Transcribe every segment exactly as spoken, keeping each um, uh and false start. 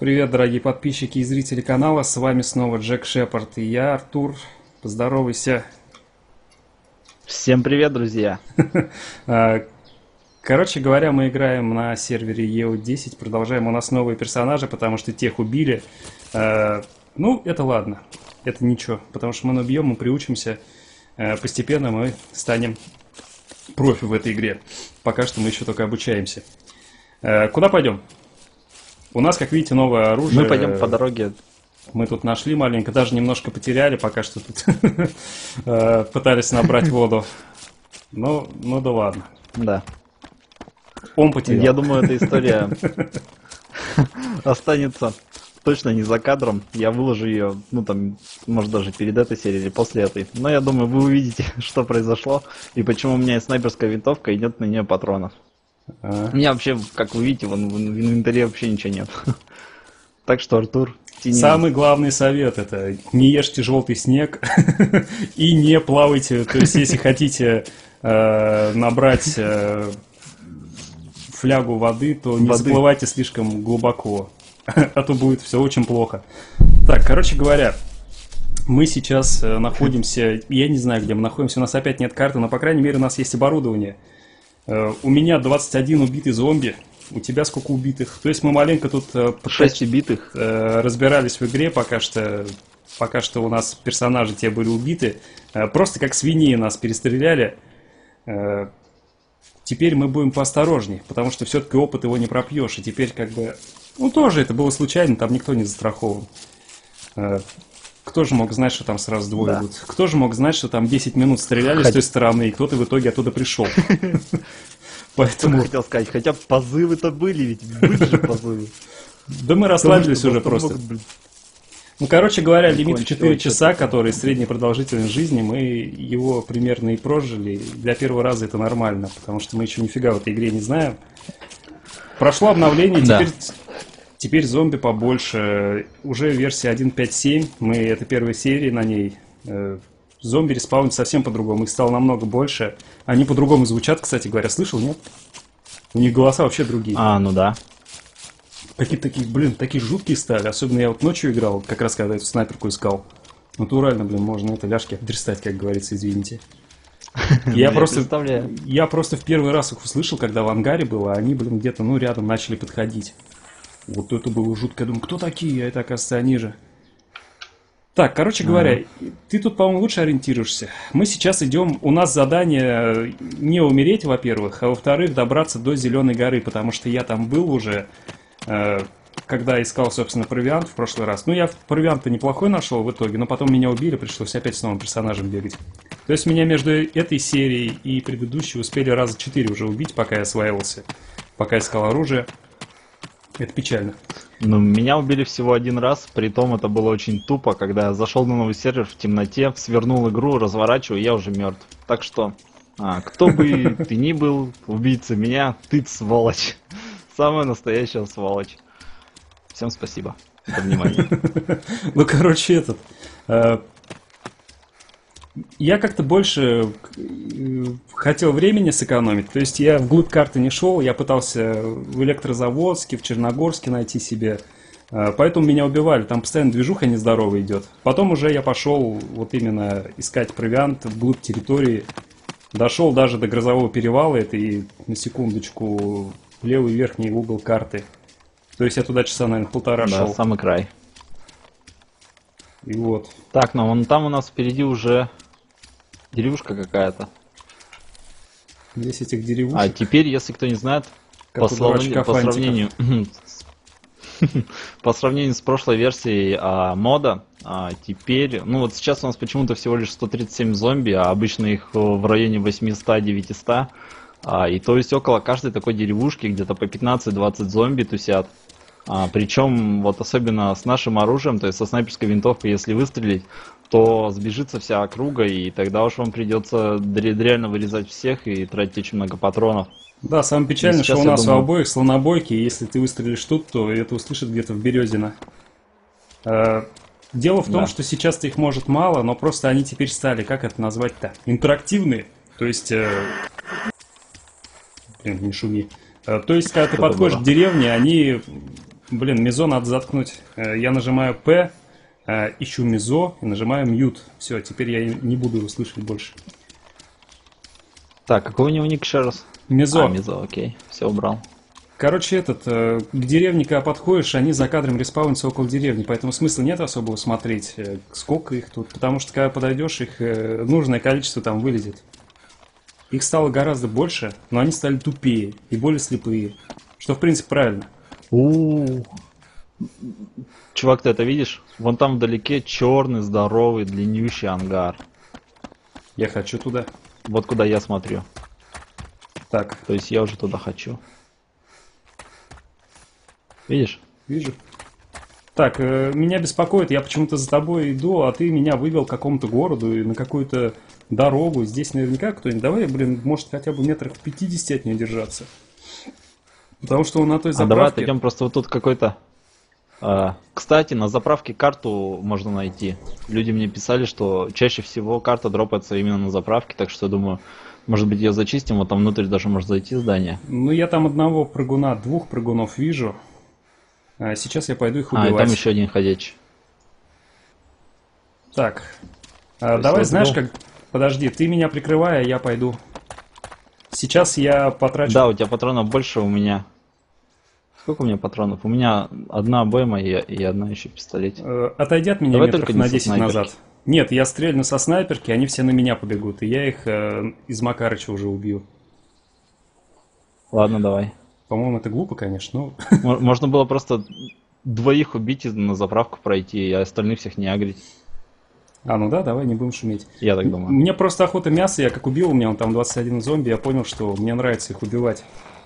Привет, дорогие подписчики и зрители канала, с вами снова Джек Шепард и я, Артур. Поздоровайся. Всем привет, друзья! А, Короче говоря, мы играем на сервере и о десять, продолжаем. У нас новые персонажи, потому что тех убили. А, Ну, это ладно, это ничего, потому что мы набьем, мы приучимся. А, Постепенно мы станем профи в этой игре. Пока что мы еще только обучаемся. А, Куда пойдем? У нас, как видите, новое оружие. Мы пойдем по дороге. Мы тут нашли маленько, даже немножко потеряли, пока что тут э, пытались набрать воду. Ну, ну да ладно. Да. Он потерял. Я думаю, эта история останется точно не за кадром. Я выложу ее, ну там, может даже перед этой серией или после этой. Но я думаю, вы увидите, что произошло и почему у меня есть снайперская винтовка и нет на нее патронов. А. У меня вообще, как вы видите, вон, в инвентаре вообще ничего нет. Так что, Артур, тяни. Самый главный совет — это не ешьте желтый снег и не плавайте. То есть, если хотите э, набрать э, флягу воды, то не Воды. заплывайте слишком глубоко, а то будет все очень плохо. Так, короче говоря, мы сейчас э, находимся, я не знаю, где мы находимся, у нас опять нет карты, но, по крайней мере, у нас есть оборудование. Э, у меня двадцать один убитый зомби. У тебя сколько убитых? То есть мы маленько тут э, шесть убитых. э, разбирались в игре, пока что, пока что у нас персонажи те были убиты. Э, просто как свиньи нас перестреляли. Э, теперь мы будем поосторожней, потому что все-таки опыт его не пропьешь. И теперь как бы... Ну, тоже это было случайно, там никто не застрахован. Э, кто же мог знать, что там сразу двое Да. будут? Кто же мог знать, что там десять минут стреляли Хоть- с той стороны, и кто-то в итоге оттуда пришел? Поэтому... Хотел сказать, хотя позывы-то были, ведь были же позывы. Да мы расслабились Потому уже что просто. могут, блин, Ну, короче говоря, лимит в кончить четыре очень часа, что-то. который средняя продолжительность жизни, мы его примерно и прожили. Для первого раза это нормально, потому что мы еще нифига в этой игре не знаем. Прошло обновление, Да. теперь, теперь зомби побольше. Уже версия один точка пять точка семь, мы, это первая серия на ней. Э, Зомби респаунят совсем по-другому, их стало намного больше. Они по-другому звучат, кстати говоря, слышал, нет? У них голоса вообще другие. А, ну да. Какие-то такие, блин, такие жуткие стали. Особенно я вот ночью играл, как раз когда эту снайперку искал. Натурально, блин, можно это ляжки обдристать, как говорится, извините. Я просто, представляю. я просто в первый раз их услышал, когда в ангаре было, а они, блин, где-то, ну, рядом начали подходить. Вот это было жутко. Я думаю, кто такие? А это, оказывается, они же. Так, короче говоря, ты тут, по-моему, лучше ориентируешься. Мы сейчас идем, у нас задание не умереть, во-первых, а во-вторых, добраться до Зеленой горы, потому что я там был уже, э, когда искал, собственно, провиант в прошлый раз. Ну, я провиант-то неплохой нашел в итоге, но потом меня убили, пришлось опять с новым персонажем бегать. То есть меня между этой серией и предыдущей успели раза четыре уже убить, пока я осваивался, пока искал оружие. Это печально. Ну, меня убили всего один раз, притом это было очень тупо, когда я зашел на новый сервер в темноте, свернул игру, разворачиваю, я уже мертв. Так что, а, кто бы ты ни был, убийца меня, ты сволочь. Самая настоящая сволочь. Всем спасибо за внимание. Ну, короче, этот... э, Я как-то больше э, хотел времени сэкономить. То есть я вглубь карты не шел, я пытался в Электрозаводске, в Черногорске найти себе. Э, Поэтому меня убивали. Там постоянно движуха нездоровая идет. Потом уже я пошел вот именно искать провиант вглубь территории. Дошел даже до Грозового перевала. Это и, на секундочку, левый верхний угол карты. То есть я туда часа, наверное, полтора Да, шел. самый край. И вот. Так, ну вон там у нас впереди уже деревушка какая-то. Здесь этих А деревушек. теперь, если кто не знает, Как по, у дурачка славне- по фантиков. сравнению с- по сравнению с прошлой версией а, мода, а, теперь, ну вот сейчас у нас почему-то всего лишь сто тридцать семь зомби, а обычно их э, в районе восемьсот-девятьсот. А, и то есть около каждой такой деревушки где-то по пятнадцать-двадцать зомби тусят. А, причем вот особенно с нашим оружием, то есть со снайперской винтовкой, если выстрелить, то сбежится вся округа, и тогда уж вам придется дре- реально вырезать всех и тратить очень много патронов. Да, самое печальное, И что сейчас у я нас думаю- у обоих слонобойки, и если ты выстрелишь тут, то это услышат где-то в Березино. Э, Дело в том, Да. что сейчас-то их может мало, но просто они теперь стали, как это назвать-то, интерактивные. То есть, э, блин, не шуми. Э, То есть, когда ты Что-то подходишь было. к деревне, они Блин, мизо надо заткнуть. Э, Я нажимаю P, э, ищу мизо и нажимаю mute. Все, теперь я и не буду его слышать больше. Так, какой у него ник еще раз? Мизо. А, Мизо, окей, все убрал. Короче, этот, э, к деревне, когда подходишь, они за кадром респаунятся около деревни, поэтому смысла нет особого смотреть, э, сколько их тут, потому что когда подойдешь, их э, нужное количество там вылезет. Их стало гораздо больше, но они стали тупее и более слепые, что в принципе правильно. У. Чувак, ты это видишь? Вон там вдалеке черный, здоровый, длиннющий ангар. Я хочу туда. Вот куда я смотрю. Так, То есть я уже туда хочу. Видишь? вижу. Так, э, меня беспокоит, я почему-то за тобой иду, а ты меня вывел к какому-то городу и на какую-то дорогу. Здесь наверняка кто-нибудь. Давай, блин, может хотя бы метрах в пятидесяти от нее держаться. Потому что он на той А давай заправке... отойдем, просто вот тут какой-то... а, кстати, на заправке карту можно найти. Люди мне писали, что чаще всего карта дропается именно на заправке, так что я думаю, может быть ее зачистим, вот там внутрь даже может зайти здание. Ну, я там одного прыгуна, двух прыгунов вижу. А сейчас я пойду их А, и убивать. там еще один ходячий. Так, а, есть давай, вот знаешь был. как... Подожди, ты меня прикрывай, а я пойду. Сейчас я потрачу... Да, у тебя патронов больше, у меня... Сколько у меня патронов? У меня одна обойма и, и одна еще пистолет. Э, Отойди от меня Давай метров только не на со десять снайперки. назад. Нет, я стрельну со снайперки, они все на меня побегут, и я их э, из Макарыча уже убью. Ладно, давай. По-моему, это глупо, конечно, но... Мо- Можно было просто двоих убить и на заправку пройти, а остальных всех не агрить. А, ну да, давай, не будем шуметь. Я так думаю. Мне просто охота мяса, я как убил, у меня он там двадцать один зомби, я понял, что мне нравится их убивать.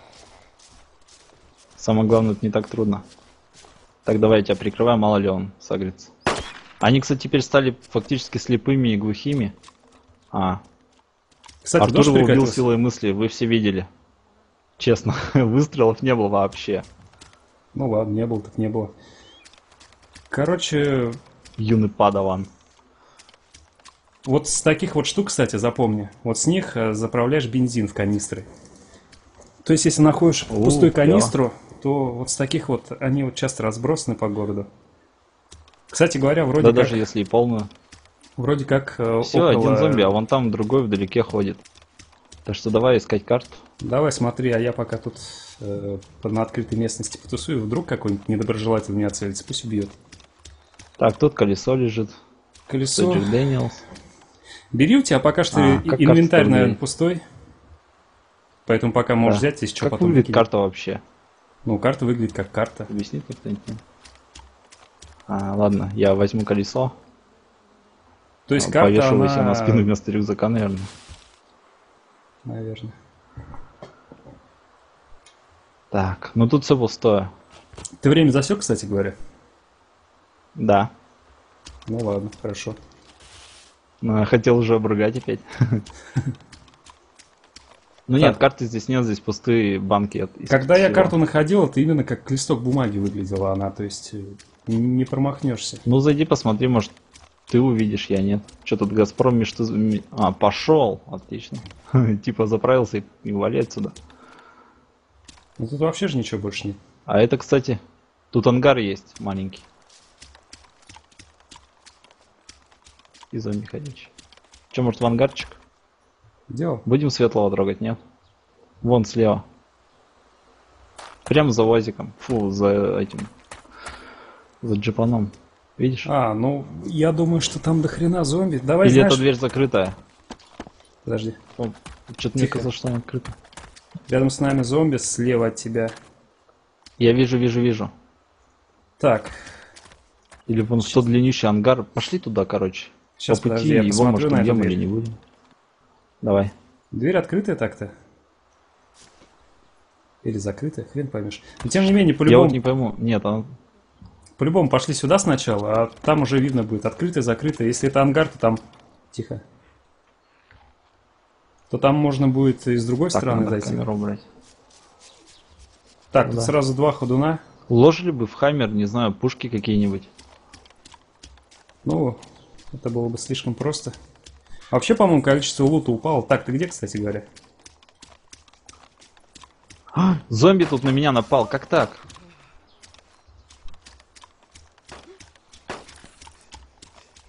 Самое главное, это не так трудно. Так, давай я тебя прикрываю, мало ли он сагрится. Они, кстати, теперь стали фактически слепыми и глухими. А, Кстати, Артур дождь его убил прекратился. силой мысли, вы все видели. Честно, выстрелов не было вообще. Ну ладно, не было, так не было. Короче, Юный падаван. вот с таких вот штук, кстати, запомни. Вот с них э, заправляешь бензин в канистры. То есть, если находишь У, пустую клево. канистру, то вот с таких вот, они вот часто разбросаны по городу. Кстати говоря, вроде Да как, даже если и полную. вроде как э, Все, около... один зомби, а вон там другой вдалеке ходит. Так что давай искать карту. Давай смотри, а я пока тут э, на открытой местности потусую, вдруг какой-нибудь недоброжелатель меня целится, пусть убьет. Так, тут колесо лежит. Колесо. Джек Дэниелс. Бери, у тебя пока что А, и- как инвентарь, карта наверное, выглядит? пустой. Поэтому пока можешь Да. взять, если что, Как потом выглядит выкинь. карта вообще? Ну, карта выглядит как карта. Объяснит мне кто-нибудь? А, ладно, я возьму колесо. То есть а, карта, повешу его она... себе на спину вместо рюкзака, наверное. Наверное. Так, ну тут все пустое. Ты время засек, кстати говоря? Да. Ну ладно, хорошо. Ну, я хотел уже обругать опять. Ну нет, Так. карты здесь нет, здесь пустые банки. от- из Когда я всего. карту находил, это именно как листок бумаги выглядела она, то есть э, не промахнешься. Ну зайди посмотри, может ты увидишь, я нет. Что тут Газпром между... ми- А, пошел, отлично. Типа заправился и, и вали отсюда. Ну тут вообще же ничего больше нет. А это, кстати, тут ангар есть маленький. И зомби ходячий. Че, может в ангарчик? Дело. Будем светлого трогать, нет? Вон слева. Прям за УАЗиком. Фу, за этим. За джипаном. Видишь? А, ну, я думаю, что там до хрена зомби. Давай, Или знаешь... эта дверь закрытая? Подожди. Что-то мне Тихо. казалось, что она открыта. Рядом с нами зомби, слева от тебя. Я вижу, вижу, вижу. Так, Или вон что длиннющий ангар. Пошли туда, короче. сейчас, По пути подожди, я его, посмотрю может, на эту убьем или дверь. не будем. Давай. Дверь открытая так-то? Или закрытая, хрен поймешь. Но тем не менее, Я по-любому, вот не пойму. Нет, она... по-любому пошли сюда сначала, а там уже видно будет, открытая, закрытая. Если это ангар, то там... Тихо. То там можно будет и с другой Так, стороны надо зайти. камеру убрать. Так, Ну тут да. сразу два ходуна. Уложили бы в хаммер, не знаю, пушки какие-нибудь. Ну, это было бы слишком просто. Вообще, по-моему, количество лута упало. Так, ты где, кстати говоря? А, зомби тут на меня напал, как так?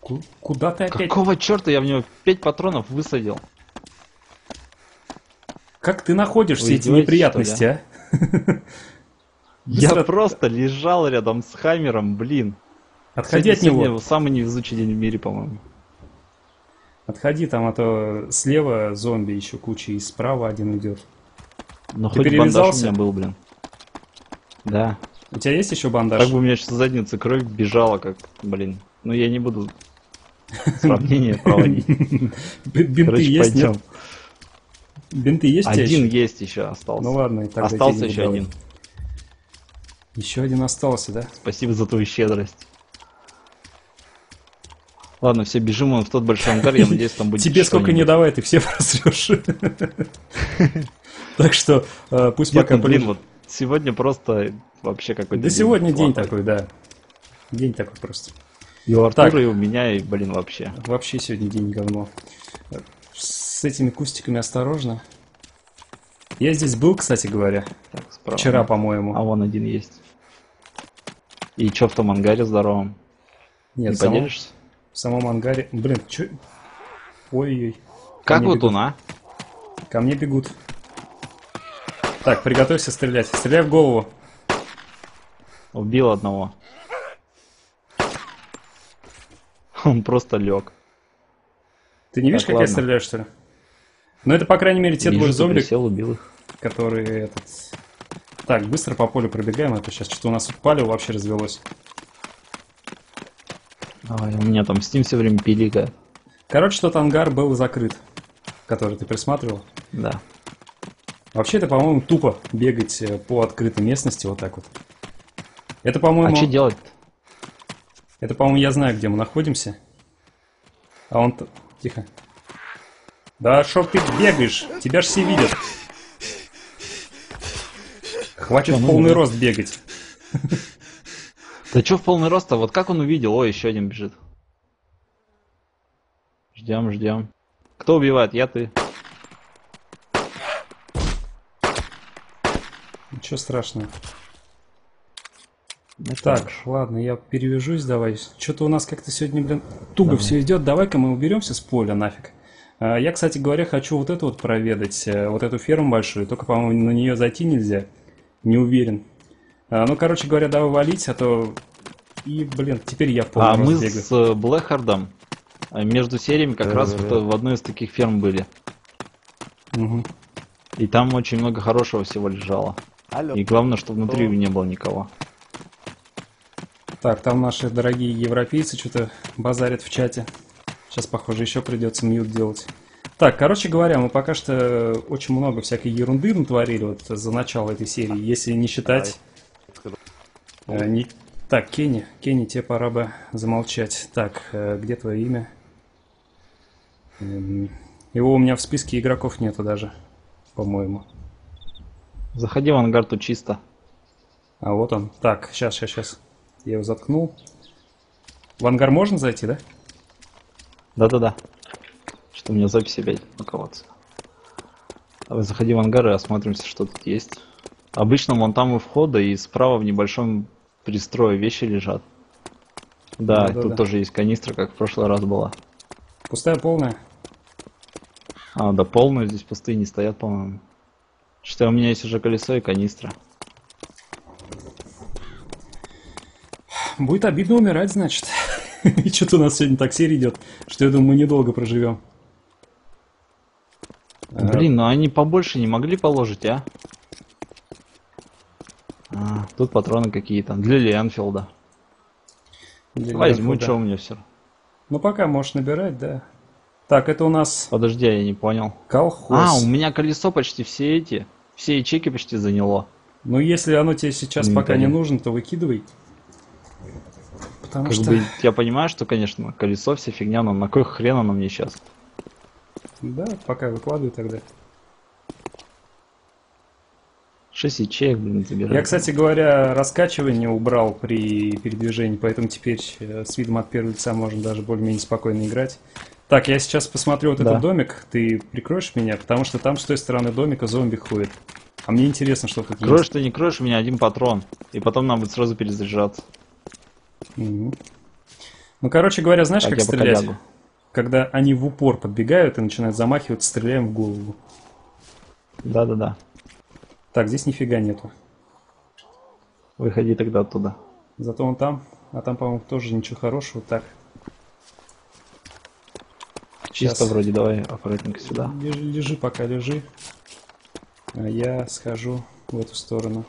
Ку- Куда ты опять? Какого черта я в него пять патронов высадил? Как ты находишь Вы все эти издеваетесь, неприятности, а? Я Быстро просто лежал рядом с Хаммером, блин. Отходи от Сегодня него. самый невезучий день в мире, по-моему. Отходи, там, а то слева зомби еще куча, и справа один идет. Но Ты хоть бандаж у перевязался? меня был, блин. Да. У тебя есть еще бандаж? Так бы у меня сейчас задница кровь бежала, как, блин. Ну я не буду сравнение проводить. Б- Бинты Короче, есть, нет? пойдем. Бинты есть у тебя Один еще? есть еще остался. Ну ладно, и тогда Остался тебе не еще буду один. давать. Еще один остался, да? Спасибо за твою щедрость. Ладно, все бежим вон в тот большой ангар, я надеюсь, там будет Тебе сколько не что-нибудь. давай, ты все просрешь. Так что э, пусть Нет, пока... ну, блин, полежит. вот сегодня просто вообще какой-то Да день сегодня день плохой. такой, да. День такой просто. И у Артура, Так. и у меня, и, блин, вообще. Вообще сегодня день говно. С этими кустиками осторожно. Я здесь был, кстати говоря, Так, справа. вчера, А по-моему. вон один есть. И чё в том ангаре здоровом? Нет, Не в самом, поделишься? в самом ангаре. Блин, чё... Ой-ой. Как мне вот бегут. он, а? Ко мне бегут. Так, приготовься стрелять. Стреляй в голову. Убил одного. Он просто лег. Ты не видишь, Так, как я ладно. стреляю, что ли? Ну, это, по крайней мере, те Вижу, двое ты зомби, присел, убил их. которые этот... Так, быстро по полю пробегаем, а то сейчас что-то у нас тут палево вообще развелось. Ой, у меня там Steam все время пиликает. Короче, тот ангар был закрыт, который ты присматривал. Да. Вообще, это, по-моему, тупо бегать э, по открытой местности вот так вот. Это, по-моему... А что делать-то? Это, по-моему, я знаю, где мы находимся. А он... Тихо. Да шо ты бегаешь? Тебя ж все видят. Хватит Чё, в ну, полный ну. рост бегать. Да что в полный рост-то? Вот как он увидел? Ой, еще один бежит. Ждем, ждем. Кто убивает? Я, ты. Ничего страшного. Ну, Так, ладно, я перевяжусь, давай. Что-то у нас как-то сегодня, блин, туго Давай. все идет. Давай-ка мы уберемся с поля нафиг. А, Я, кстати говоря, хочу вот эту вот проведать, э, вот эту ферму большую. Только, по-моему, на нее зайти нельзя. Не уверен. А, Ну, короче говоря, давай валить, а то... И, блин, теперь я в полный А рост мы бегаю. с э, Блэкхардом э, между сериями как раз Да-да-да. в, в одной из таких ферм были. Мгм. И там очень много хорошего всего лежало. Алло. И главное, что внутри не было никого. Так, там наши дорогие европейцы что-то базарят в чате. Сейчас, похоже, еще придется мьют делать. Так, короче говоря, мы пока что очень много всякой ерунды натворили вот за начало этой серии, если не считать... э, не... Так, Кенни, Кенни, тебе пора бы замолчать. Так, э, где твое имя? М, Его у меня в списке игроков нету даже, по-моему. Заходи в ангар, тут чисто. А вот он. Так, сейчас, сейчас, сейчас. Я его заткнул. В ангар можно зайти, да? Да-да-да. Что у меня запись опять паковаться. Давай заходи в ангар и осмотримся, что тут есть. Обычно вон там у входа и справа в небольшом пристрое вещи лежат. Да, Да-да-да. тут тоже есть канистра, как в прошлый раз была. Пустая, полная? А, да полную здесь пустые не стоят, по-моему. Что у меня есть уже колесо и канистра. Будет обидно умирать, значит. И что-то у нас сегодня так серия идет, что я думаю, мы недолго проживем. Блин, ну они побольше не могли положить, а? А, тут патроны какие-то. Для Ленфилда. Для Возьму, Ленфилда. что у меня все. Ну, пока можешь набирать, да. Так, это у нас Подожди, я не понял. колхоз. А, у меня колесо почти все эти. Все ячейки почти заняло. Ну, если оно тебе сейчас В пока не инвентаре. нужно, то выкидывай. Потому Как что... бы, я понимаю, что, конечно, колесо вся фигня, но на кой хрен оно мне сейчас? Да, пока выкладывай тогда. шесть ячеек, блин, забираю. Я, кстати говоря, раскачивание убрал при передвижении, поэтому теперь э, с видом от первого лица можно даже более-менее спокойно играть. Так, я сейчас посмотрю вот Да. этот домик. Ты прикроешь меня? Потому что там с той стороны домика зомби ходит. А мне интересно, что тут Кроешь есть. ты, не кроешь, у меня один патрон. И потом нам будет сразу перезаряжаться. Мгм. Ну, короче говоря, знаешь, Так, как я пока стрелять? лягу. Когда они в упор подбегают и начинают замахиваться, стреляем в голову. Да-да-да. Так, здесь нифига нету. Выходи тогда оттуда. Зато он там, а там, по-моему, тоже ничего хорошего. Так, Чисто Щас. вроде, давай аккуратненько сюда. лежи, лежи пока, лежи. А я схожу в эту сторону.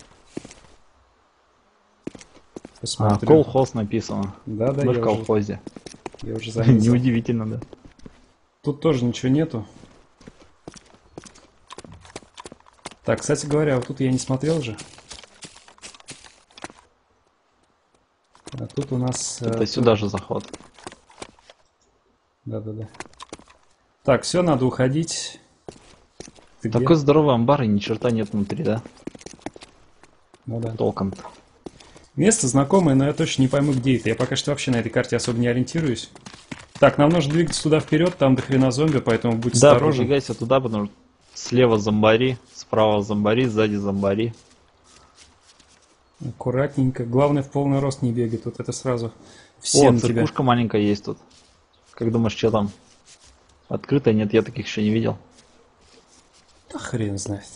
А, Посмотрю. колхоз написано. Да, да, Мы я в уже, колхозе. я уже заметил. Неудивительно, да. Тут тоже ничего нету. Так, кстати говоря, вот тут я не смотрел же. А тут у нас... э, Это тут- сюда же заход. Да-да-да. Так, все, надо уходить. Ты где? Такой здоровый амбар и ни черта нет внутри, да? Ну да. Толком-то. Место знакомое, но я точно не пойму, где это. Я пока что вообще на этой карте особо не ориентируюсь. Так, нам нужно двигаться туда вперед, там до хрена зомби, поэтому будь Да, осторожен. продвигайся туда, потому что слева зомбари, справа зомбари, сзади зомбари. Аккуратненько. Главное, в полный рост не бегать. Вот это сразу О, все на тебя. церквушка маленькая есть тут. Как думаешь, что там? Открытая? Нет, я таких еще не видел. Да хрен знает.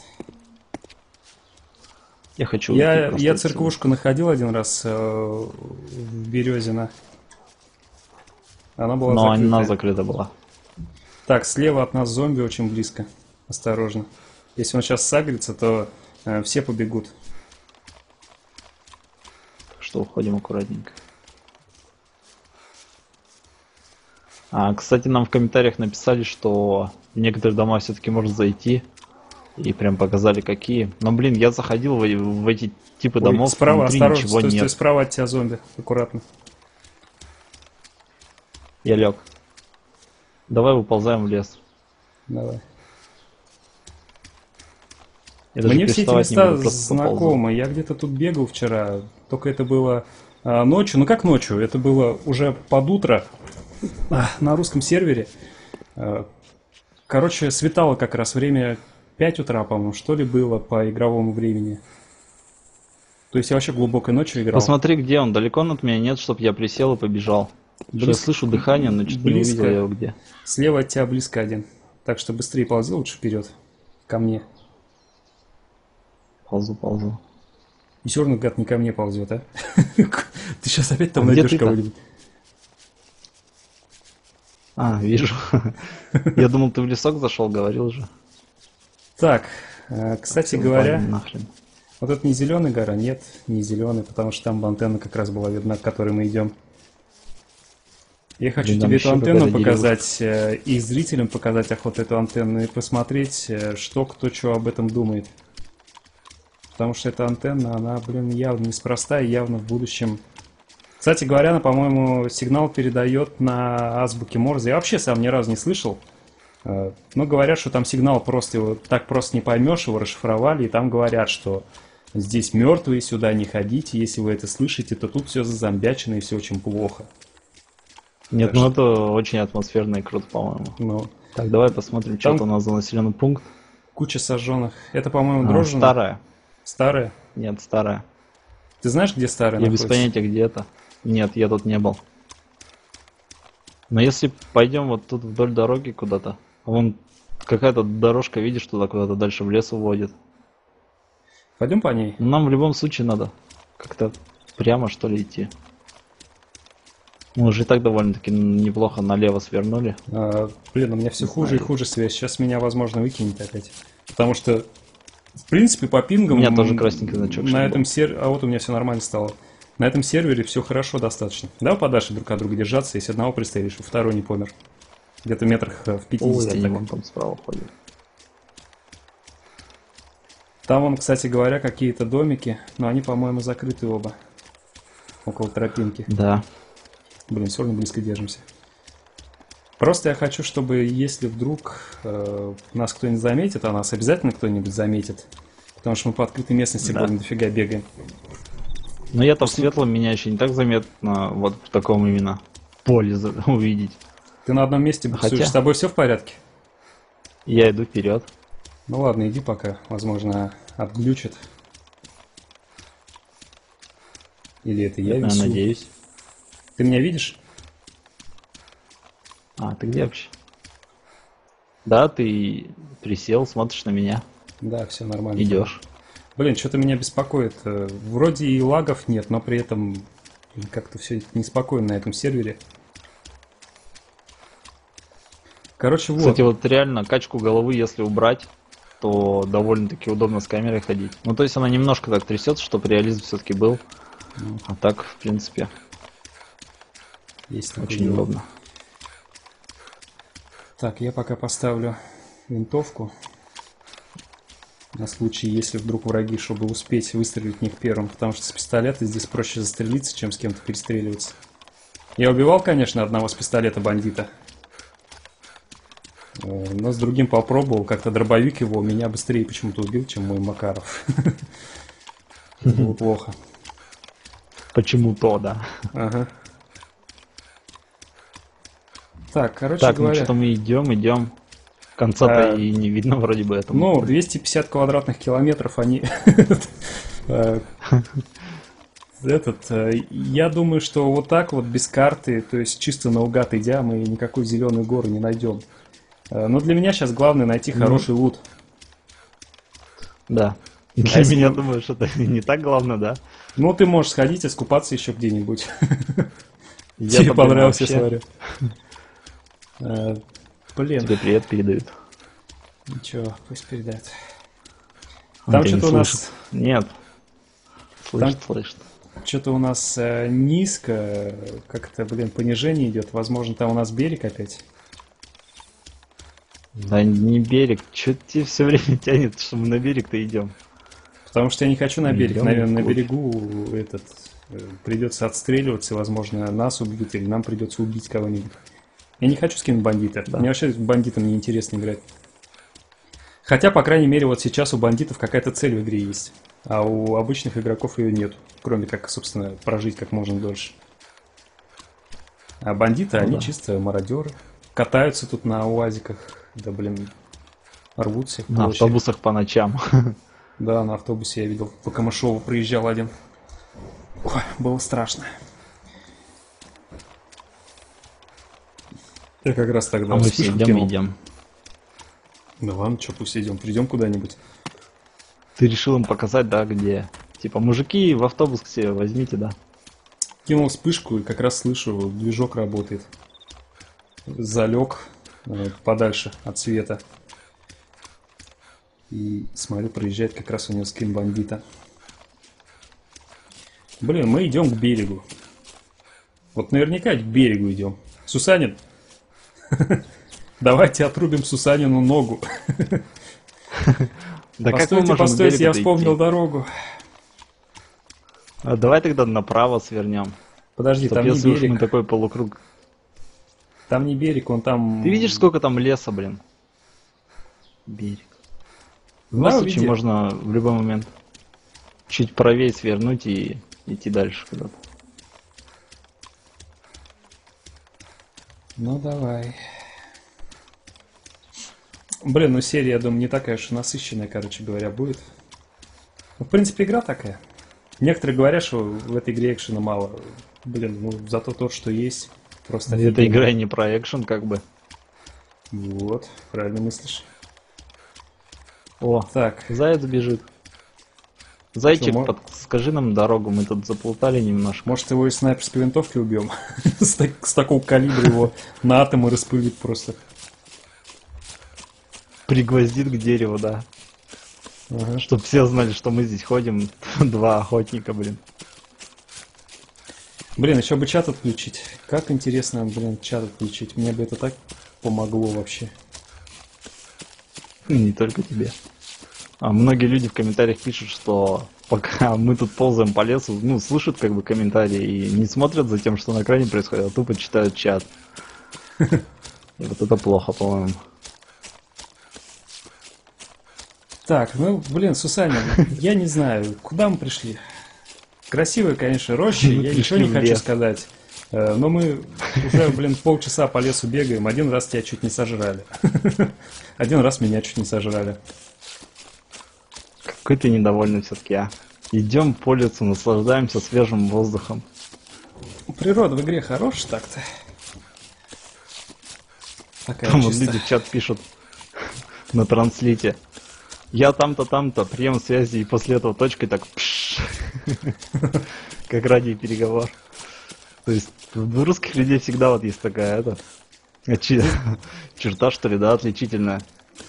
Я хочу уйти Я, просто я отсюда. церквушку находил один раз э, в Березино. Она была Но закрытая. она закрыта была. Так, слева от нас зомби очень близко. Осторожно. Если он сейчас сагрится, то э, все побегут. Так что уходим аккуратненько. А, кстати, нам в комментариях написали, что в некоторые дома все-таки может зайти. И прям показали какие. Но, блин, я заходил в, в эти типы Ой, домов, справа, внутри осторожно, ничего стой, нет. стой, справа от тебя зомби. Аккуратно. Я лег. Давай выползаем в лес. Давай. Я даже Мне все эти приставать не места буду, просто поползу. знакомы. Я где-то тут бегал вчера. Только это было а, ночью. Ну как ночью? Это было уже под утро а, на русском сервере. А, короче, светало как раз время пять утра, по-моему, что ли, было по игровому времени. То есть я вообще глубокой ночью играл. Посмотри, где он. Далеко он от меня нет, чтобы я присел и побежал. Что я Близко. слышу дыхание, но что-то не Близко. увидел я его где. Слева от тебя близко один. Так что быстрее ползи лучше вперед. Ко мне. Ползу, ползу. И все равно гад не ко мне ползет, а? Ты сейчас опять там А где найдешь ты-то? кого-нибудь. А, вижу. Я думал, ты в лесок зашел, говорил же. Так, э, кстати Всё, говоря, упали нахрен. вот это не зеленая гора, нет, не зеленый, потому что там антенна как раз была видна, к которой мы идем. Я хочу Блин, там тебе эту еще антенну какая-то показать э, и зрителям показать охоту эту антенну и посмотреть, э, что кто что об этом думает. Потому что эта антенна, она, блин, явно неспроста и явно в будущем. Кстати говоря, она, по-моему, сигнал передает на азбуке Морзе. Я вообще сам ни разу не слышал. Э, Но говорят, что там сигнал просто его так просто не поймешь, его расшифровали, и там говорят, что здесь мертвые, сюда не ходите, если вы это слышите, то тут все зазомбячено и все очень плохо. Нет, Так ну что- это очень атмосферно и круто, по-моему. Ну, Так, давай посмотрим, что Там- это у нас за населенный пункт. куча сожженных. Это, по-моему, А, Дрожжино. старая. Старая. Нет, старая. Ты знаешь, где старая Я без находится? понятия, где это. Нет, я тут не был. Но если пойдем вот тут вдоль дороги куда-то, вон какая-то дорожка, видишь, туда куда-то дальше в лес уводит. Пойдем по ней. Нам в любом случае надо как-то прямо, что ли, идти. Мы уже и так довольно-таки неплохо налево свернули. А, блин, у меня все Не хуже и знаю. хуже связь. Сейчас меня, возможно, выкинет опять. Потому что, в принципе, по У пингам... меня тоже красненький значок. На сейчас этом был. сервере... А вот у меня все нормально стало. На этом сервере все хорошо достаточно. Давай подальше друг от друга держаться, если одного пристрелишь, а второй не помер. Где-то метрах э, в Ой, пятидесяти. они так. вон там справа ходят. Там вон, кстати говоря, какие-то домики, но они, по-моему, закрыты оба. Около тропинки. Да. Блин, все равно близко держимся. Просто я хочу, чтобы если вдруг э, нас кто-нибудь заметит, а нас обязательно кто-нибудь заметит, потому что мы по открытой местности Да. будем дофига бегаем. Но я-то в светлом меня еще не так заметно вот в таком именно поле за- увидеть. Ты на одном месте буксуешь, Хотя- с тобой все в порядке? Я иду вперед. Ну ладно, иди пока, возможно, отглючит. Или это я Я висю. надеюсь. Ты меня видишь? А, ты где вообще? Да, ты присел, смотришь на меня. Да, все нормально. Идешь. Блин, что-то меня беспокоит. Э, Вроде и лагов нет, но при этом блин, как-то все неспокойно на этом сервере. Короче, вот. Кстати, вот реально качку головы, если убрать, то довольно-таки удобно с камерой ходить. Ну, то есть она немножко так трясется, чтобы реализм все-таки был. Ну, А так, в принципе, есть такое очень дело. удобно. Так, я пока поставлю винтовку. На случай, если вдруг враги, чтобы успеть выстрелить в них первым. Потому что с пистолета здесь проще застрелиться, чем с кем-то перестреливаться. Я убивал, конечно, одного с пистолета бандита. Э, Но с другим попробовал. Как-то дробовик его меня быстрее почему-то убил, чем мой Макаров. Было плохо. Почему-то, да. Ага. Так, короче Так, ну говоря... что-то мы идем, идем. Конца-то А, и не видно вроде бы этого. Ну, двести пятьдесят квадратных километров они... э, Этот, э, я думаю, что вот так вот, без карты, то есть чисто наугад идя, мы никакой зеленой горы не найдем. Э, Но для меня сейчас главное найти Ну. хороший лут. Да. Для если меня, мы- думаешь, это не так главное, да? Ну, ты можешь сходить, искупаться еще где-нибудь. Я-то, Тебе блин, понравился, я вообще- смотрю. Э, Блин, Тебе привет передают. ничего, пусть передает. Он Там тебя не что-то у нас... слышит. Нет. Слышит, слышит. Что-то у нас э, низко, э, как-то, блин, понижение идет. Возможно, там у нас берег опять. Да не берег. Че тебе все время тянет, что мы на берег-то идем? Потому что я не хочу на берег. Идем Наверное, на вглубь. берегу этот э, придется отстреливаться, возможно, нас убьют, или нам придется убить кого-нибудь. Я не хочу скинуть бандита. Да. Мне вообще с бандитом не интересно играть. Хотя, по крайней мере, вот сейчас у бандитов какая-то цель в игре есть. А у обычных игроков ее нет. Кроме как, собственно, прожить как можно дольше. А бандиты, Ну они да. чисто мародеры. Катаются тут на уазиках. Да, блин, рвут всех. На прочее. автобусах по ночам. Да, на автобусе я видел. По Камышову проезжал один. Ой, было страшно. Я как раз тогда А мы все вспышку идем кинул. и идем. Да ладно, что, пусть идем. Придем куда-нибудь. Ты решил им показать, да, где? Типа, мужики, в автобус к себе возьмите, да? Кинул вспышку и как раз слышу, движок работает. Залег э, подальше от света. И смотрю, проезжает как раз у него скин бандита. Блин, мы идем к берегу. Вот наверняка к берегу идем. Сусанин, давайте отрубим Сусанину ногу. Да как мы Постойте, можем к постойте, я берегу-то вспомнил идти? дорогу. А давай тогда направо свернем. Подожди, Чтоб там не если уж мы берег. такой полукруг. Там не берег, он там... Ты видишь, сколько там леса, блин? Берег. В любом Да, случае, увидел. можно в любой момент чуть правее свернуть и идти дальше куда-то. Ну давай. Блин, ну серия, я думаю, не такая уж и насыщенная, короче говоря, будет. Ну, в принципе, игра такая. Некоторые говорят, что в этой игре экшена мало. Блин, ну зато то, что есть, просто Эта офигенно. игра и не про экшен, как бы. Вот, правильно мыслишь. О, Так, заяц бежит. Зайчик, Чё, мо- подскажи нам дорогу, мы тут заплутали немножко. может его из снайперской винтовки убьем? С так- с такого калибра его на атомы распылит просто. Пригвоздит к дереву, да. Ага. Чтоб все знали, что мы здесь ходим. Два охотника, блин. Блин, еще бы чат отключить. Как интересно, блин, чат отключить. Мне бы это так помогло вообще. Не только тебе. А многие люди в комментариях пишут, что пока мы тут ползаем по лесу, ну, слышат как бы комментарии и не смотрят за тем, что на экране происходит, а тупо читают чат. И вот это плохо, по-моему. Так, ну, блин, Сусанин, я не знаю, куда мы пришли. Красивая, конечно, роща, Мы я пришли ничего не в хочу лес. сказать. Э, Но мы уже, блин, полчаса по лесу бегаем. Один раз тебя чуть не сожрали. Один раз меня чуть не сожрали. Какой ты недовольный все-таки, а. Идем по лесу, наслаждаемся свежим воздухом. Природа в игре хорошая так-то. Такая Там вот чисто. люди в чат пишут на транслите. Я там-то, там-то, прием связи, и после этого точкой так пш, как радиопереговор. То есть у русских людей всегда вот есть такая это, чи- черта, что ли, да, отличительная.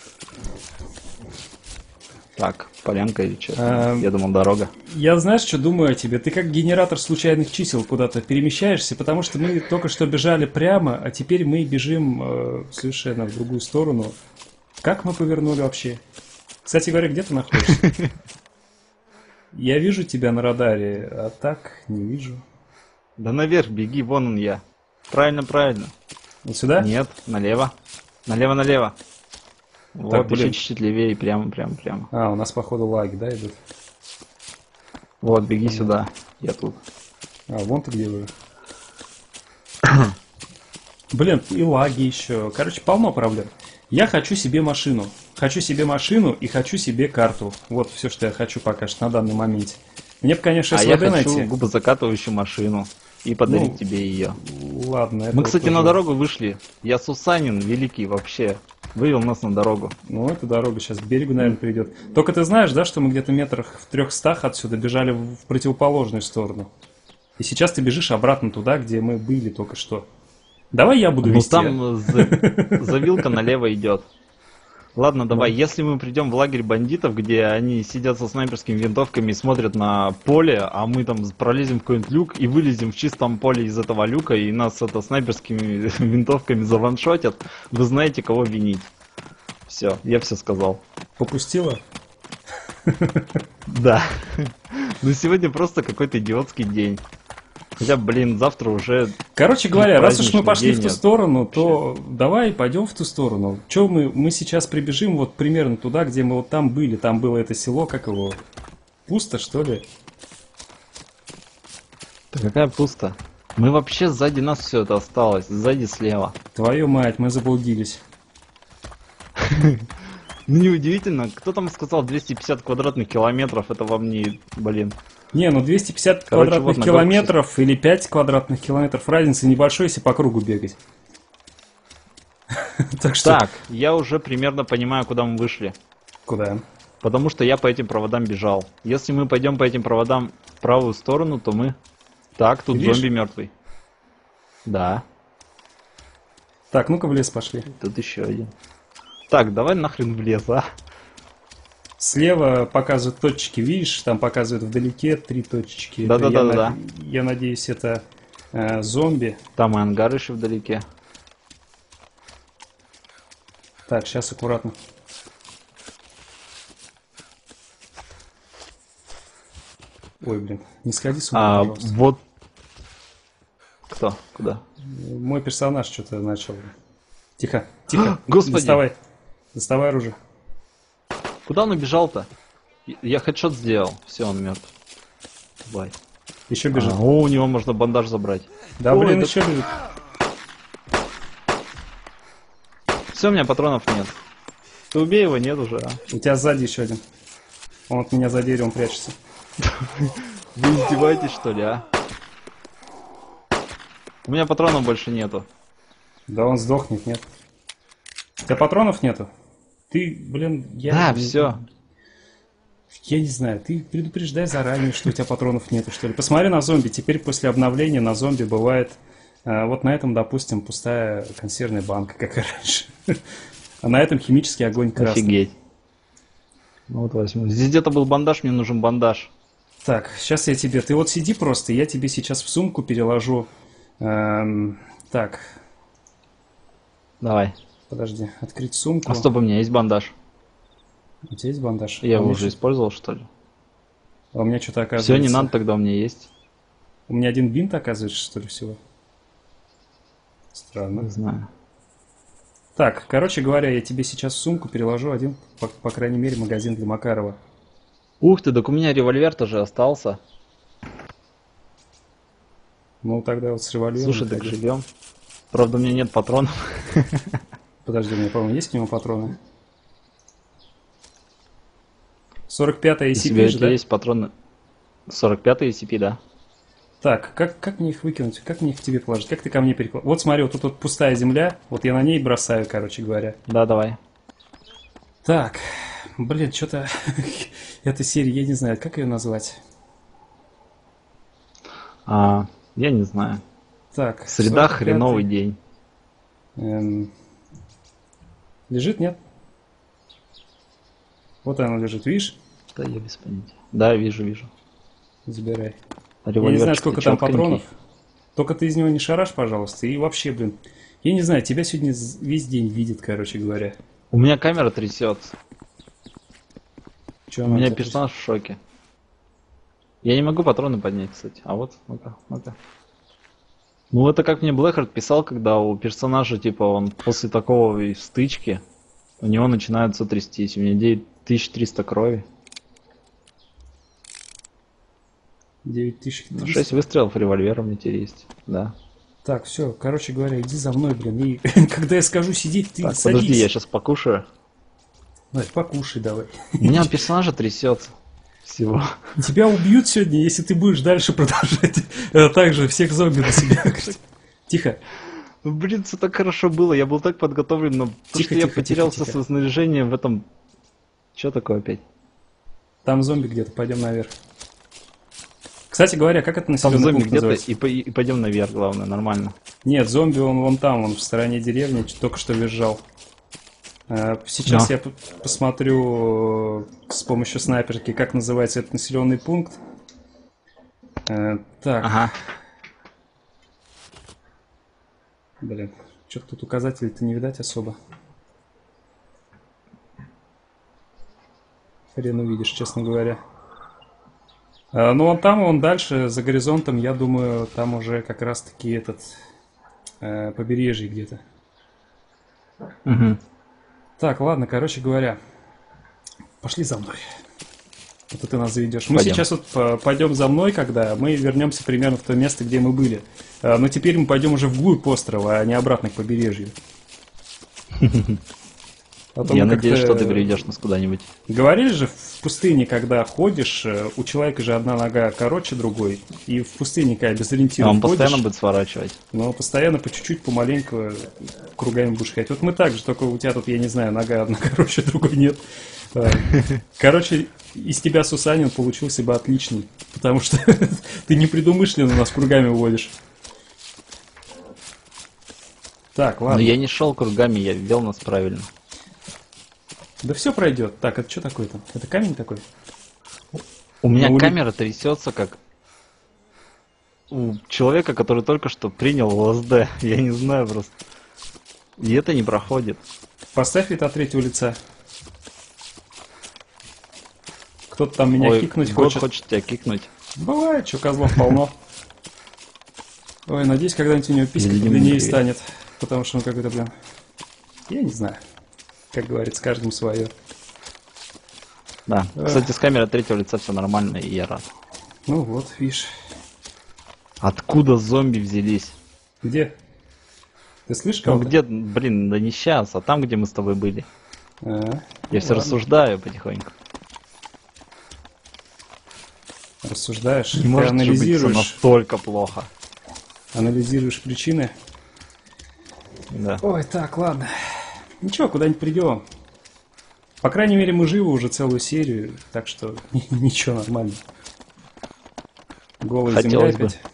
Так, полянка или что? Эм. Я думал, дорога. Я знаешь, что думаю о тебе? Ты как генератор случайных чисел куда-то перемещаешься, потому что мы только что бежали прямо, а теперь мы бежим э, совершенно в другую сторону. Как мы повернули вообще? Кстати говоря, где ты находишься? Я вижу тебя на радаре, а так не вижу. Да наверх беги, вон он я. Правильно, правильно. Вот сюда? Нет, налево. Налево, налево. Вот, Так, блин. еще чуть-чуть левее, прямо, прямо, прямо. А, у нас, походу, лаги, да, идут? Вот, беги сюда. Я тут. А, вон ты где вы. Блин, и лаги еще. Короче, полно проблем. Я хочу себе машину. Хочу себе машину и хочу себе карту. Вот все, что я хочу пока что на данный моменте. Мне бы, конечно, А я СВД хочу найти. губозакатывающую машину и подарить Ну, тебе ее. Ладно, это Мы, вот кстати, тоже- на дорогу вышли. Я Сусанин великий вообще. Вывел нас на дорогу. Ну, эта дорога сейчас к берегу, наверное, придет. Только ты знаешь, да, что мы где-то метрах в трехстах отсюда бежали в в противоположную сторону. И сейчас ты бежишь обратно туда, где мы были только что. Давай я буду Ну вести. там за- завилка налево идет. Ладно, давай, Ну. если мы придем в лагерь бандитов, где они сидят со снайперскими винтовками и смотрят на поле, а мы там пролезем в какой-нибудь люк и вылезем в чистом поле из этого люка, и нас это снайперскими винтовками заваншотят, вы знаете, кого винить. Все, я все сказал. Попустила? Да. Ну сегодня просто какой-то идиотский день. Хотя, блин, завтра уже... Короче говоря, раз уж мы праздничный пошли в день, ту нет. сторону, то давай пойдем в ту сторону. Че мы, мы сейчас прибежим вот примерно туда, где мы вот там были. Там было это село, как его? Пусто, что ли? Да какая пусто. Мы вообще сзади нас все это осталось, сзади слева. Твою мать, мы заблудились. Ну неудивительно, кто там сказал двести пятьдесят квадратных километров, это вам не, блин. Не, ну двести пятьдесят Короче, квадратных вот на километров или пять квадратных километров разница небольшой, если по кругу бегать. Так что... Так, я уже примерно понимаю, куда мы вышли. Куда? Потому что я по этим проводам бежал. Если мы пойдем по этим проводам в правую сторону, то мы... Так, тут Видишь? зомби мертвый. Да, Так, ну-ка в лес пошли. тут еще один. Так, давай нахрен в лес, а? Слева показывают точечки, видишь, там показывают вдалеке три точечки. Это, я Да-да-да-да-да. над- Я надеюсь, это э, зомби. Там и ангар еще вдалеке. Так, сейчас аккуратно. Ой, блин, не сходи с ума, А, пожалуйста. вот... Кто? Куда? Мой персонаж что-то начал. Тихо, тихо. Господи. Доставай. Доставай оружие. Куда он убежал-то? Я хедшот сделал. Все, он мертв. Бай. Еще бежит. А, о, у него можно бандаж забрать. Да, Ой, блин, да- еще бежит. Все, у меня патронов нет. Ты убей его, нет уже, а? У тебя сзади еще один. Он от меня за деревом прячется. Вы издеваетесь, что ли, а? У меня патронов больше нету. Да он сдохнет, нет. У тебя патронов нету? Ты, блин, я... Да, не- все. Я не знаю, ты предупреждай заранее, что у тебя патронов нету, что ли. Посмотри на зомби. Теперь после обновления на зомби бывает... э, вот на этом, допустим, пустая консервная банка, как и раньше. А на этом химический огонь красный. Офигеть. Ну вот возьму. Здесь где-то был бандаж, мне нужен бандаж. Так, сейчас я тебе... Ты вот сиди просто, я тебе сейчас в сумку переложу... эм, так, Давай. подожди, открыть сумку. А стоп, у меня есть бандаж. У тебя есть бандаж? Я А у его меня уже что- использовал, что ли? А у меня что-то оказывается... Все, не надо, тогда у меня есть. У меня один бинт оказывается, что ли, всего? Странно. Не знаю. Так, короче говоря, я тебе сейчас в сумку переложу один, по, по крайней мере, магазин для Макарова. Ух ты, так у меня револьвер тоже остался. Ну, тогда вот с револьвером... Слушай, так тогда- живем. Правда, у меня нет патронов. Подожди, у меня, по-моему, есть к нему патроны? сорок пятая У и си тебя пи же, да? есть патроны. сорок пятый и си пи, да. Так, как, как мне их выкинуть? Как мне их к тебе положить? Как ты ко мне перекладываешь? Вот смотри, вот тут вот пустая земля. Вот я на ней бросаю, короче говоря. Да, давай. Так, блин, что-то... Эта серия, я не знаю, как ее назвать? А, я не знаю. Так, Среда, сорок пятый. хреновый день. Эм, Лежит, нет? Вот она лежит, видишь? Да, я без понятия. Да, вижу, вижу. Забирай. Я не Револьверчик знаю, сколько там чётконький. патронов. Только ты из него не шарашь, пожалуйста. И вообще, блин, я не знаю, тебя сегодня з- весь день видит, короче говоря. У меня камера трясется. Чё У она меня у тебя персонаж в шоке. Я не могу патроны поднять, кстати. А вот, ну-ка, ну-ка. Ну это как мне Блэкхард писал, когда у персонажа, типа, он после такого и стычки, у него начинает все трястись. У меня девять тысяч триста крови. девять тысяч Ну, триста. шесть выстрелов револьвером мне теперь есть. Да. Так, все, короче говоря, иди за мной, блин. И когда я скажу сидеть, ты Так, садись. подожди, я сейчас покушаю. Давай, покушай давай. У меня персонажа трясется. Всего. Тебя убьют сегодня, если ты будешь дальше продолжать э, так же всех зомби на себя. Тихо. Ну, блин, все так хорошо было, я был так подготовлен, но то, Тихо, что я тихо, потерялся тихо, тихо. со снаряжением в этом... Что такое опять? Там зомби где-то, пойдем наверх. Кстати говоря, как это Там населенный зомби пункт где-то, называется? и, по- и пойдем наверх, главное, нормально. Нет, зомби он вон там, он в стороне деревни, ч- только что визжал. Э, Сейчас Да. я п- посмотрю э, с помощью снайперки, как называется этот населенный пункт. Э, Так, Ага. блин, что-то тут указателей-то не видать особо. Хрен увидишь, честно говоря. Э, Ну, вон там, вон дальше, за горизонтом, я думаю, там уже как раз-таки этот э, побережье где-то. Угу. Так, ладно, короче говоря, пошли за мной. Это ты нас заведешь. Мы Пойдем. сейчас вот по- пойдем за мной, когда мы вернемся примерно в то место, где мы были. А, Но теперь мы пойдем уже вглубь острова, а не обратно к побережью. А то Я мы надеюсь, как-то что ты приведешь нас куда-нибудь. Говорили же, в пустыне, когда ходишь, э, у человека же одна нога короче другой, и в пустыне, когда без А ориентира он ходишь, постоянно будет сворачивать. но постоянно по чуть-чуть, помаленьку э, кругами будешь ходить. Вот мы так же, только у тебя тут, я не знаю, нога одна короче, другой нет. А, Короче, из тебя, Сусанин, получился бы отличный, потому что ты непредумышленно нас кругами уводишь. Так, Но ладно. я не шел кругами, я вел нас правильно. Да все пройдет. Так, это что такое-то? Это камень такой? У меня Ну, у камера трясется как у человека, который только что принял ЛСД. Я не знаю просто. И это не проходит. Поставь это от третьего лица. Кто-то там меня Ой, кикнуть год хочет. хочет тебя кикнуть. Бывает, что козлов полно. Ой, надеюсь, когда-нибудь у него писька Видимо, длиннее не станет. Потому что он какой-то, блин... Я не знаю. Как говорится, каждому свое. Да. Кстати, с камеры третьего лица все нормально, и я рад. Ну вот, видишь. Откуда зомби взялись? Где? Ты слышишь Ну кого-то? где, блин, да не сейчас, а там, где мы с тобой были. А, Я ну все ладно. рассуждаю потихоньку. Рассуждаешь, Не ты может же быть всё анализируешь, настолько плохо. анализируешь причины. Да. Ой, так, ладно. Ничего, куда-нибудь придем. По крайней мере, мы живы уже целую серию, так что ничего, нормально. Голая Хотелось земля бы. опять.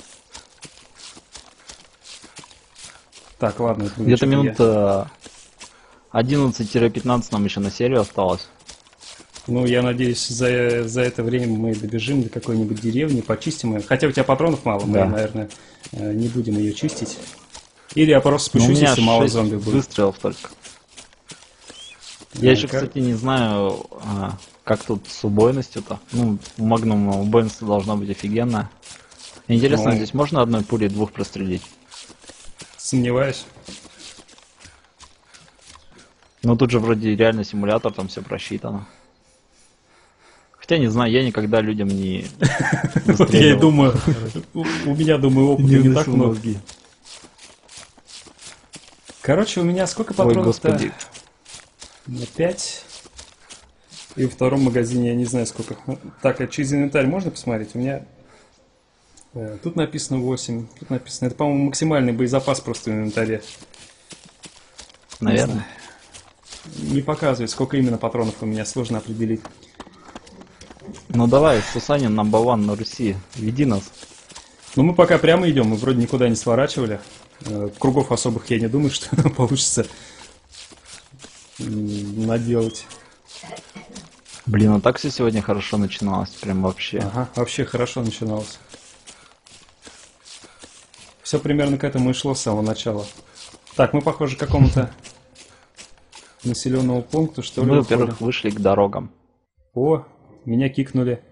Так, ладно. это Где-то что-то минут э, одиннадцать-пятнадцать нам еще на серию осталось. я- Ну, я надеюсь, за, за это время мы добежим до какой-нибудь деревни, почистим ее. Хотя у тебя патронов мало, мы, Да. наверное, э, не будем ее чистить. Или я просто Но у спущусь, меня если мало шесть зомби будет. выстрелов только. Я А, еще, как- кстати, не знаю, а, как тут с убойностью-то. Ну, у Магнума убойность должна быть офигенная. Интересно, Ну. здесь можно одной пулей двух прострелить? Сомневаюсь. Ну, тут же вроде реально симулятор, там все просчитано. Хотя, не знаю, я никогда людям не Вот я и выстреливал. думаю, у у меня, думаю, опыта не так выносил много. мозги. Короче, у меня сколько Ой, патронов-то? господи. На пять. И во втором магазине я не знаю сколько. Так, а через инвентарь можно посмотреть? У меня Э, Тут написано восемь. Тут написано. Это, по-моему, максимальный боезапас просто в инвентаре. Не Наверное. знаю. Не показывает, сколько именно патронов у меня, сложно определить. Ну давай, Сусанин number one на Руси. Веди нас. Но мы пока прямо идем, мы вроде никуда не сворачивали. Э, Кругов особых я не думаю, что получится м, наделать. Блин, а так все сегодня хорошо начиналось. Прям вообще. Ага, вообще хорошо начиналось. Все примерно к этому и шло с самого начала. Так, мы, похоже, к какому-то населенному пункту, что ли, Мы, выходим. во-первых, вышли к дорогам. О, меня кикнули.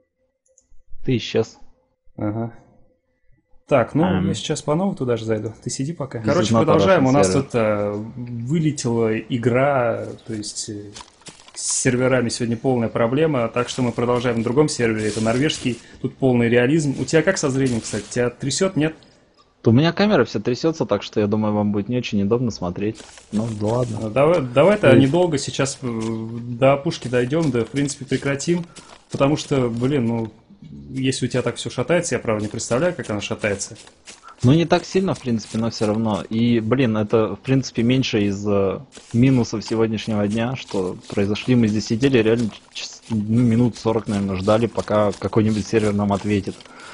Ты исчез. Ага. Так, ну, Ам. я сейчас по новой туда же зайду. Ты сиди пока. This Короче, is not a продолжаем. Russian У нас server. тут а, вылетела игра, то есть э, с серверами сегодня полная проблема, так что мы продолжаем на другом сервере. Это норвежский, тут полный реализм. У тебя как со зрением, кстати? Тебя трясет, нет? У меня камера вся трясется, так что я думаю, вам будет не очень удобно смотреть. Ну, да ладно. Ну, Давай, давай-то Ой. недолго сейчас э, до опушки дойдем, да, в принципе, прекратим. Потому что, блин, ну, если у тебя так все шатается, я, правда, не представляю, как она шатается. Ну, не так сильно, в принципе, но все равно. И, блин, это, в принципе, меньше из э, минусов сегодняшнего дня, что произошли. Мы здесь сидели реально час- ну, минут сорок, наверное, ждали, пока какой-нибудь сервер нам ответит.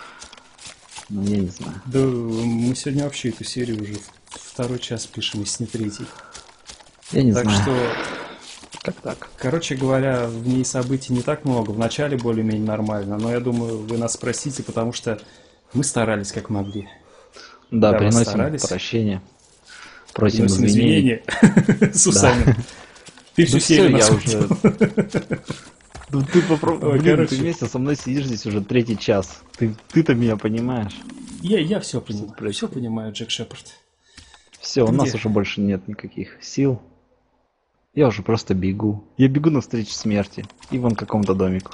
Ну, я не знаю. Да мы сегодня вообще эту серию уже в- второй час пишем, если не третий. Я не Так знаю. что, Как так? короче говоря, в ней событий не так много. В начале более-менее нормально, но я думаю, вы нас спросите, потому что мы старались как могли. Да, Да, мы приносим старались. прощение. Просим Приносим извинений. извинения. Сусанин. Ты всю Да серию всё, нас я мучил. уже... Ну ты попробуй, Ой, блин, короче. ты вместе со мной сидишь здесь уже третий час. Ты, ты-то меня понимаешь. Я, я все понимаю, происходит? все понимаю, Джек Шепард. Все, у Ты нас где? уже больше нет никаких сил. Я уже просто бегу. Я бегу навстречу смерти. И вон к какому-то домику.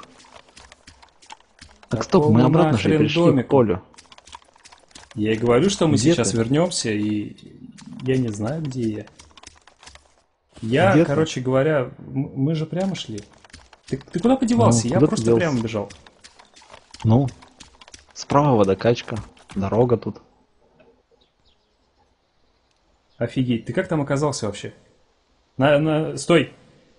Так, стоп, мы Какому обратно же и нахрен пришли домику? к полю. Я и говорю, что мы Где сейчас ты? вернемся, и я не знаю, где я. Я, Где ты? короче говоря, м- мы же прямо шли. Ты, ты куда подевался? Ну, я куда ты просто делся? прямо бежал. Ну, справа водокачка, дорога тут. Офигеть, ты как там оказался вообще? На, на, стой!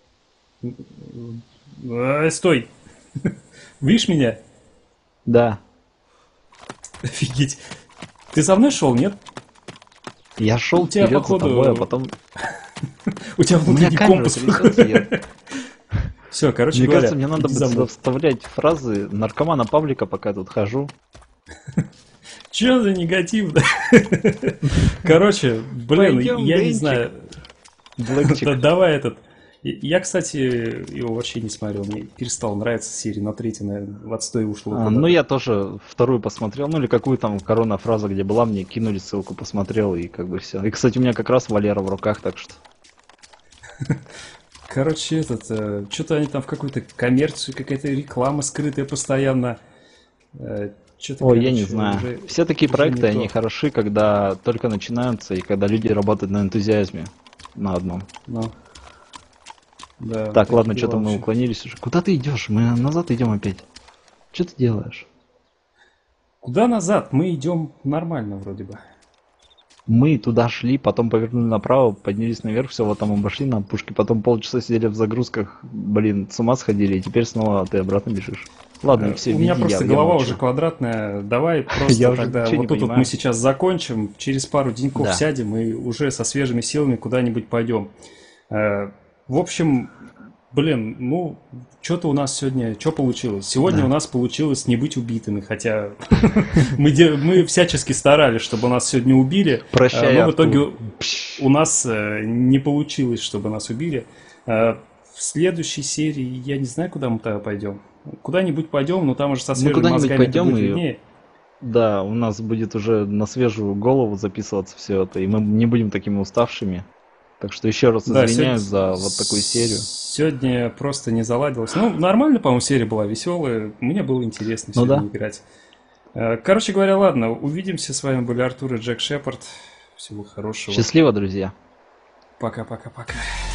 Э, Стой! Видишь меня? Да, Офигеть. Ты за мной шел, нет? я шел У тебя, вперед походу, за тобой, а потом... У тебя У меня внутренний камера компас. трясется, я- Все, короче Мне говоря, кажется, мне надо иди за будет сюда мной. вставлять фразы наркомана Павлика, пока я тут хожу. Че за негатив? Короче, блин, Пойдем, я не Денчик. знаю. Блэкчик. Да, давай этот. Я, кстати, его вообще не смотрел. Мне перестал нравиться серия, на третьей, наверное, в отстой ушло. А, ну, я тоже вторую посмотрел, ну или какую там корона-фраза, где была, мне кинули ссылку, посмотрел, и как бы все. И, кстати, у меня как раз Валера в руках, так что... Короче, этот, э, что-то они там в какую-то коммерцию, какая-то реклама скрытая постоянно. Э, что-то, Ой, я короче, не знаю. уже- Все такие уже проекты, не они то. хороши, когда только начинаются, и когда люди работают на энтузиазме на одном. Ну, да, Так, такие ладно, что-то мы вообще. уклонились уже. Куда ты идешь? Мы назад идем опять. Что ты делаешь? Куда назад? Мы идем нормально вроде бы. Мы туда шли, потом повернули направо, поднялись наверх, все, вот там обошли на опушке, потом полчаса сидели в загрузках, блин, с ума сходили, и теперь снова ты обратно бежишь. Ладно, Э, все, У меня веди, просто я- я голова молчу. уже квадратная. Давай просто Я уже тогда ничего вот не тут вот понимаю. мы сейчас закончим, через пару деньков Да. сядем и уже со свежими силами куда-нибудь пойдем. Э, В общем, блин, ну, что-то у нас сегодня, что получилось? Сегодня Да. у нас получилось не быть убитыми, хотя мы, де- мы всячески старались, чтобы нас сегодня убили. Прощай, Э, Но в Артур. итоге Пш. у нас э, не получилось, чтобы нас убили. Э, В следующей серии я не знаю, куда мы тогда пойдем. Куда-нибудь пойдем, но там уже со свежими куда-нибудь мозгами это пойдем будет и- виднее. Да, у нас будет уже на свежую голову записываться все это, и мы не будем такими уставшими. Так что еще раз Да, извиняюсь сегодня- за вот такую серию. Сегодня просто не заладилось. Ну, нормально, по-моему, серия была веселая. Мне было интересно Ну сегодня да. играть. Э, Короче говоря, ладно, увидимся. С вами были Артур и Джек Шепард. Всего хорошего. Счастливо, друзья. Пока-пока-пока.